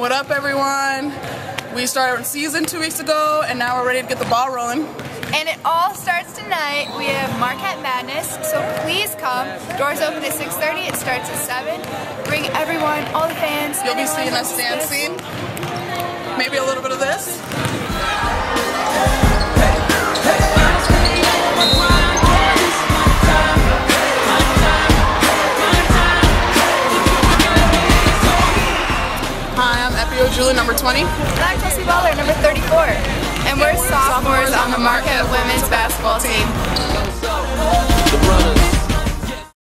What up, everyone? We started season 2 weeks ago, and now we're ready to get the ball rolling. And it all starts tonight. We have Marquette Madness, so please come. Doors open at 6:30. It starts at 7. Bring everyone, all the fans. You'll be seeing us dancing. Maybe a little bit of this. Hi, I'm Ojulu, number 20. And I'm Chelsie Butler, number 34. And we're sophomores on the Marquette women's basketball team.